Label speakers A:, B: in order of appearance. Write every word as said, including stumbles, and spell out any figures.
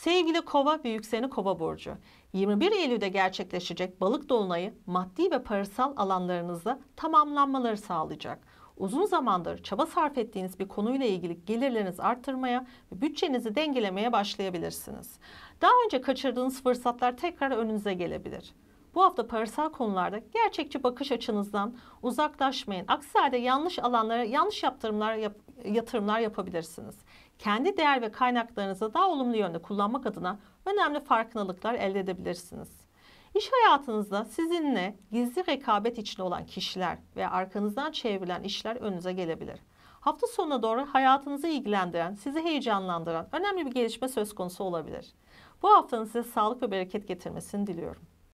A: Sevgili Kova ve yükselen Kova burcu. yirmi bir Eylül'de gerçekleşecek balık dolunayı maddi ve parasal alanlarınızda tamamlanmaları sağlayacak. Uzun zamandır çaba sarf ettiğiniz bir konuyla ilgili gelirlerinizi arttırmaya ve bütçenizi dengelemeye başlayabilirsiniz. Daha önce kaçırdığınız fırsatlar tekrar önünüze gelebilir. Bu hafta parasal konularda gerçekçi bakış açınızdan uzaklaşmayın. Aksi halde yanlış alanlara yanlış yatırımlar, yap, yatırımlar yapabilirsiniz. Kendi değer ve kaynaklarınızı daha olumlu yönde kullanmak adına önemli farkındalıklar elde edebilirsiniz. İş hayatınızda sizinle gizli rekabet içinde olan kişiler ve arkanızdan çevrilen işler önünüze gelebilir. Hafta sonuna doğru hayatınızı ilgilendiren, sizi heyecanlandıran önemli bir gelişme söz konusu olabilir. Bu haftanın size sağlık ve bereket getirmesini diliyorum.